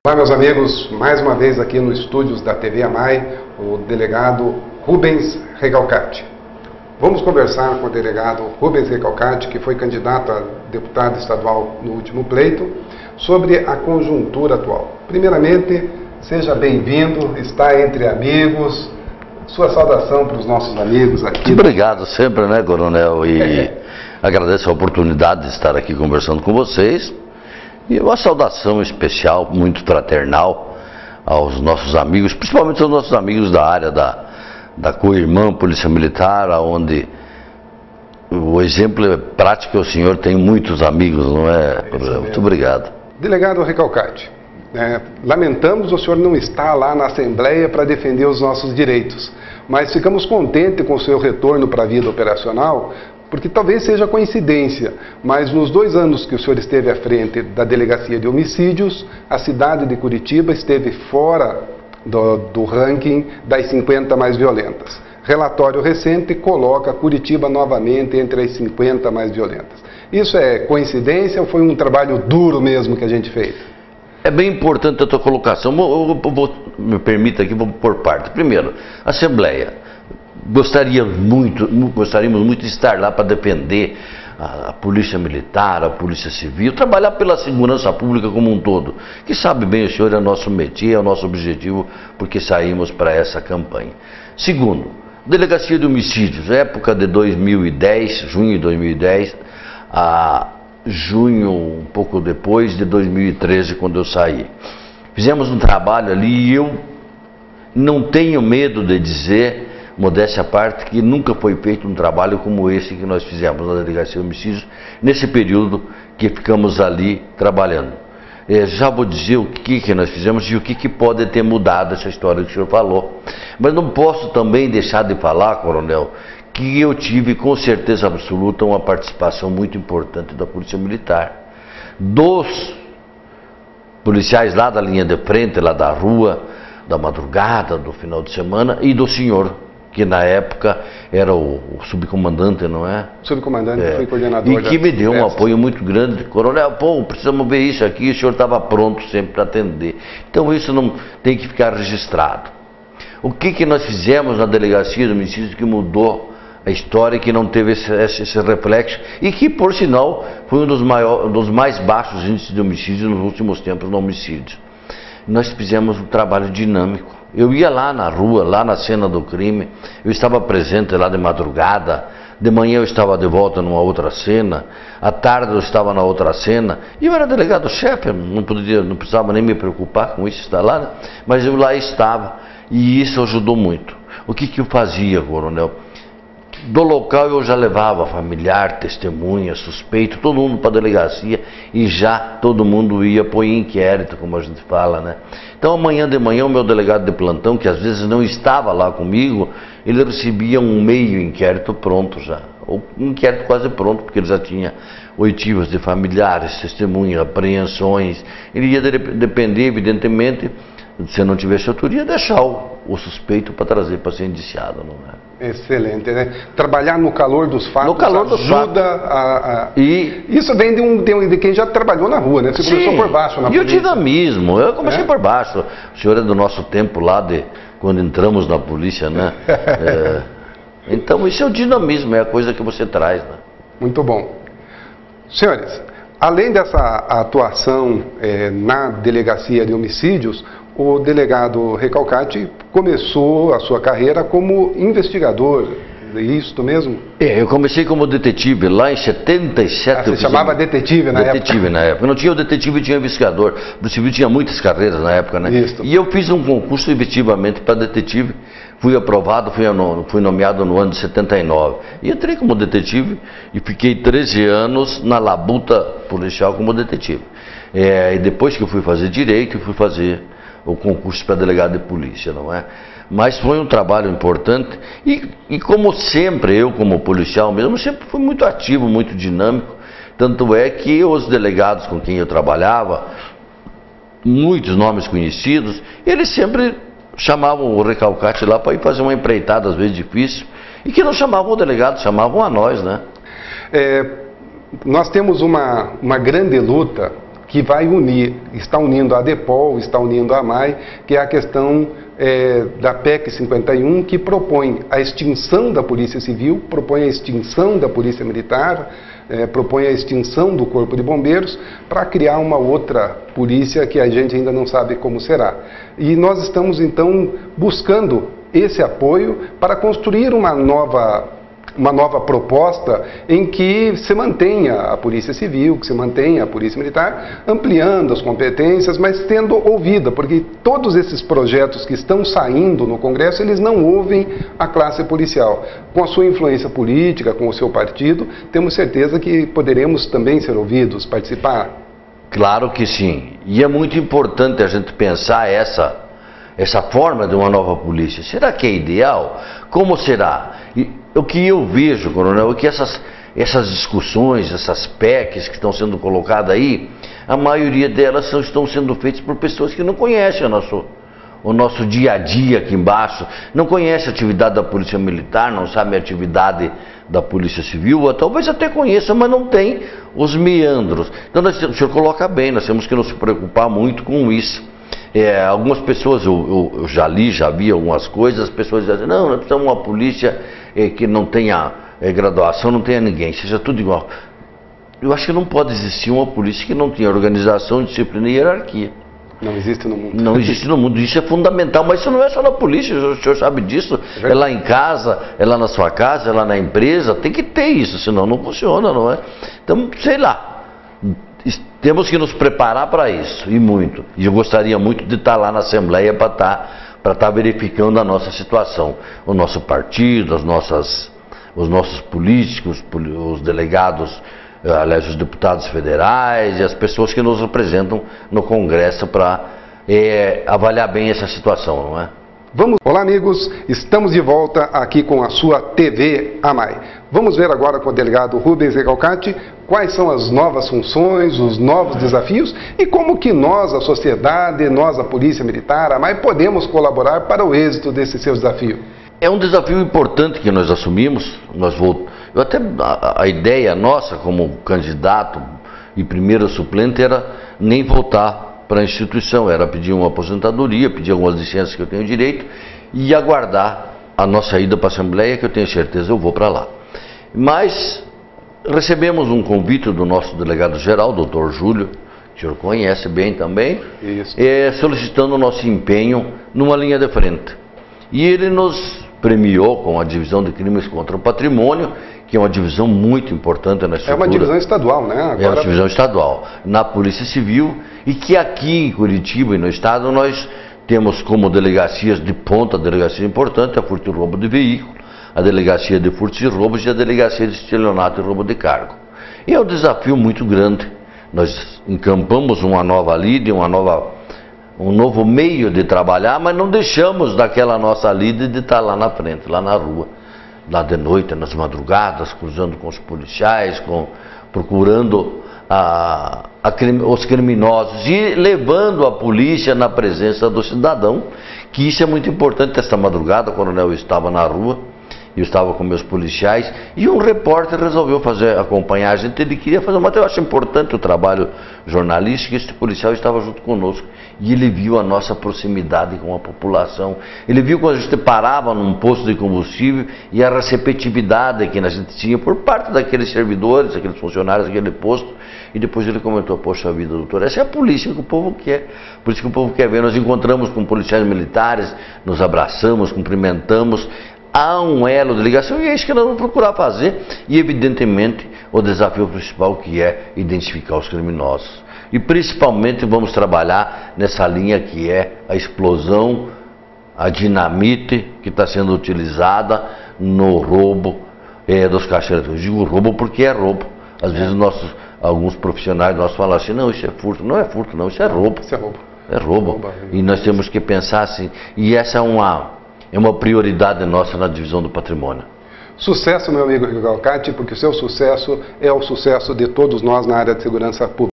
Olá, meus amigos, mais uma vez aqui nos estúdios da TV AMAI, o delegado Rubens Recalcati. Vamos conversar com o delegado Rubens Recalcati, que foi candidato a deputado estadual no último pleito, sobre a conjuntura atual. Primeiramente, seja bem-vindo, está entre amigos. Sua saudação para os nossos amigos aqui. Obrigado sempre, né, coronel? E agradeço a oportunidade de estar aqui conversando com vocês. E uma saudação especial, muito fraternal, aos nossos amigos, principalmente aos nossos amigos da área da co-irmã Polícia Militar, onde o exemplo é prático, o senhor tem muitos amigos, não é? Muito obrigado. Delegado Recalcati, lamentamos o senhor não estar lá na Assembleia para defender os nossos direitos, mas ficamos contentes com o seu retorno para a vida operacional, porque talvez seja coincidência, mas nos 2 anos que o senhor esteve à frente da Delegacia de Homicídios, a cidade de Curitiba esteve fora do ranking das 50 mais violentas. Relatório recente coloca Curitiba novamente entre as 50 mais violentas. Isso é coincidência ou foi um trabalho duro mesmo que a gente fez? É bem importante a tua colocação. Me permita aqui, vou por parte. Primeiro, Assembleia. Gostaríamos muito de estar lá para defender a Polícia Militar, a Polícia Civil, trabalhar pela segurança pública como um todo. Que sabe bem o senhor, é nosso métier, é o nosso objetivo, porque saímos para essa campanha. Segundo, Delegacia de Homicídios, época de 2010, junho de 2010, a junho, um pouco depois de 2013, quando eu saí. Fizemos um trabalho ali e eu não tenho medo de dizer, modéstia à parte, que nunca foi feito um trabalho como esse que nós fizemos na Delegacia de Homicídios, nesse período que ficamos ali trabalhando. Já vou dizer o que nós fizemos e o que pode ter mudado essa história que o senhor falou. Mas não posso também deixar de falar, coronel, que eu tive com certeza absoluta uma participação muito importante da Polícia Militar. Dos policiais lá da linha de frente, lá da rua, da madrugada, do final de semana, e do senhor, que na época era o subcomandante, não é? Subcomandante, foi coordenador. E que me deu um apoio muito grande. Coronel, precisamos ver isso aqui, o senhor estava pronto sempre para atender. Então isso não tem que ficar registrado. O que nós fizemos na Delegacia de Homicídios que mudou a história, que não teve esse reflexo, e que, por sinal, foi um dos mais baixos índices de homicídio nos últimos tempos no homicídio. Nós fizemos um trabalho dinâmico. Eu ia lá na rua, lá na cena do crime, eu estava presente lá de madrugada, de manhã eu estava de volta numa outra cena, à tarde eu estava na outra cena, e eu era delegado-chefe, não precisava nem me preocupar com isso, estar lá, né? Mas eu lá estava, e isso ajudou muito. O que eu fazia, coronel? Do local eu já levava familiar, testemunha, suspeito, todo mundo para a delegacia e já todo mundo ia pôr em inquérito, como a gente fala, né? Então amanhã de manhã o meu delegado de plantão, que às vezes não estava lá comigo, ele recebia um meio inquérito pronto já, ou um inquérito quase pronto, porque ele já tinha oitivas de familiares, testemunhas, apreensões. Ele ia depender, evidentemente, se não tivesse autoria, deixar o suspeito para trazer para ser indiciado, não é? Excelente, né? Trabalhar no calor dos fatos ajuda Isso vem de quem já trabalhou na rua, né? Você começou por baixo na polícia. E o dinamismo, eu comecei por baixo. O senhor é do nosso tempo lá, de quando entramos na polícia, né? Então isso é o dinamismo, é a coisa que você traz, né? Muito bom. Senhores, além dessa atuação na Delegacia de Homicídios, o delegado Recalcati começou a sua carreira como investigador, é isso mesmo? Eu comecei como detetive lá em 77. Você chamava detetive na época? Detetive na época. Não tinha o detetive, tinha o investigador. O civil tinha muitas carreiras na época, né? Isso. E eu fiz um concurso efetivamente para detetive. Fui aprovado, fui nomeado no ano de 79. E entrei como detetive e fiquei 13 anos na labuta policial como detetive. E depois que eu fui fazer direito, eu fui fazer o concurso para delegado de polícia, não é? Mas foi um trabalho importante e como sempre, eu como policial mesmo, sempre fui muito ativo, muito dinâmico, tanto é que os delegados com quem eu trabalhava, muitos nomes conhecidos, eles sempre chamavam o Recalcati lá para ir fazer uma empreitada, às vezes difícil, e que não chamavam o delegado, chamavam a nós, né? Nós temos uma grande luta, que vai unir, está unindo a ADEPOL, está unindo a AMAI, que é a questão da PEC 51, que propõe a extinção da Polícia Civil, propõe a extinção da Polícia Militar, propõe a extinção do Corpo de Bombeiros, para criar uma outra polícia que a gente ainda não sabe como será. E nós estamos, então, buscando esse apoio para construir uma nova proposta em que se mantenha a Polícia Civil, que se mantenha a Polícia Militar, ampliando as competências, mas tendo ouvida, porque todos esses projetos que estão saindo no Congresso, eles não ouvem a classe policial. Com a sua influência política, com o seu partido, temos certeza que poderemos também ser ouvidos, participar. Claro que sim. E é muito importante a gente pensar essa forma de uma nova polícia. Será que é ideal? Como será? O que eu vejo, coronel, é que essas discussões, essas PECs que estão sendo colocadas aí, a maioria delas estão sendo feitas por pessoas que não conhecem o nosso dia a dia aqui embaixo, não conhecem a atividade da Polícia Militar, não sabem a atividade da Polícia Civil, ou talvez até conheçam, mas não tem os meandros. Então, o senhor coloca bem, nós temos que nos preocupar muito com isso. Algumas pessoas, eu já vi algumas coisas, as pessoas dizem assim, não, nós precisamos de uma polícia que não tenha graduação, não tenha ninguém, seja tudo igual. Eu acho que não pode existir uma polícia que não tenha organização, disciplina e hierarquia. Não existe no mundo. Não existe no mundo, isso é fundamental, mas isso não é só na polícia, o senhor sabe disso, é lá em casa, é lá na sua casa, é lá na empresa, tem que ter isso, senão não funciona, não é? Então, sei lá. Temos que nos preparar para isso, e muito. E eu gostaria muito de estar lá na Assembleia para estar verificando a nossa situação. O nosso partido, os nossos políticos, os delegados, aliás, os deputados federais e as pessoas que nos representam no Congresso para avaliar bem essa situação, não é? Olá, amigos, estamos de volta aqui com a sua TV AMAI. Vamos ver agora com o delegado Rubens Recalcati quais são as novas funções, os novos desafios e como que nós, a sociedade, nós, a Polícia Militar, a AMAI, podemos colaborar para o êxito desse seu desafio. É um desafio importante que nós assumimos. A ideia nossa como candidato e primeiro suplente era nem voltar para a instituição, era pedir uma aposentadoria, pedir algumas licenças que eu tenho direito e aguardar a nossa ida para a Assembleia, que eu tenho certeza eu vou para lá. Mas recebemos um convite do nosso delegado-geral, doutor Júlio, que o senhor conhece bem também, solicitando o nosso empenho numa linha de frente. E ele nos premiou com a divisão de crimes contra o patrimônio, que é uma divisão muito importante na estrutura. É uma divisão estadual, né? Agora... É uma divisão estadual, na Polícia Civil, e que aqui em Curitiba e no estado nós temos como delegacias de ponta, delegacia importante, a furto e roubo de veículo, a delegacia de furtos e roubos e a delegacia de estelionato e roubo de cargo. E é um desafio muito grande. Nós encampamos uma nova lide, um novo meio de trabalhar, mas não deixamos daquela nossa lide de estar lá na frente, lá na rua, lá de noite, nas madrugadas, cruzando com os policiais, procurando os criminosos e levando a polícia na presença do cidadão, que isso é muito importante. Esta madrugada, quando eu estava na rua, eu estava com meus policiais e um repórter resolveu acompanhar a gente. Ele queria fazer uma matéria. Eu acho importante o trabalho jornalístico. Este policial estava junto conosco e ele viu a nossa proximidade com a população. Ele viu quando a gente parava num posto de combustível e a receptividade que a gente tinha por parte daqueles servidores, aqueles funcionários daquele posto. E depois ele comentou: poxa vida, doutor, essa é a polícia que o povo quer. Por isso que o povo quer ver. Nós encontramos com policiais militares, nos abraçamos, cumprimentamos. Há um elo de ligação e é isso que nós vamos procurar fazer. E evidentemente o desafio principal, que é identificar os criminosos. E principalmente vamos trabalhar nessa linha que é a explosão, a dinamite que está sendo utilizada no roubo dos caixeiros. Eu digo roubo porque é roubo. Às vezes alguns profissionais nossos falam assim: não, isso é furto. Não é furto, não, isso é roubo. Isso é roubo. É roubo. E nós temos que pensar assim. E essa é uma prioridade nossa na divisão do patrimônio. Sucesso, meu amigo Recalcati, porque o seu sucesso é o sucesso de todos nós na área de segurança pública.